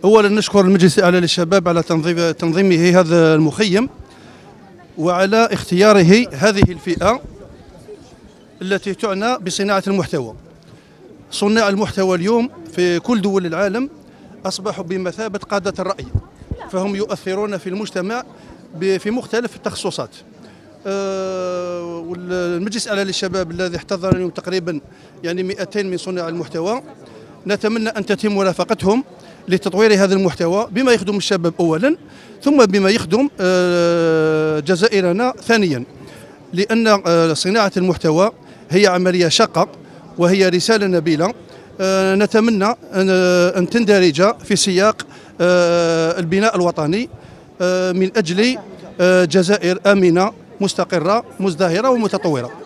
أولا نشكر المجلس الأعلى للشباب على تنظيمه هذا المخيم، وعلى اختياره هذه الفئة التي تعنى بصناعة المحتوى. صناع المحتوى اليوم في كل دول العالم أصبحوا بمثابة قادة الرأي، فهم يؤثرون في المجتمع في مختلف التخصصات. والمجلس الأعلى للشباب الذي احتضن اليوم تقريبا 200 من صناع المحتوى، نتمنى أن تتم مرافقتهم لتطوير هذا المحتوى بما يخدم الشباب أولا، ثم بما يخدم جزائرنا ثانيا، لأن صناعة المحتوى هي عملية شاقة وهي رسالة نبيلة. نتمنى أن تندرج في سياق البناء الوطني من أجل جزائر آمنة مستقرة مزدهرة ومتطورة.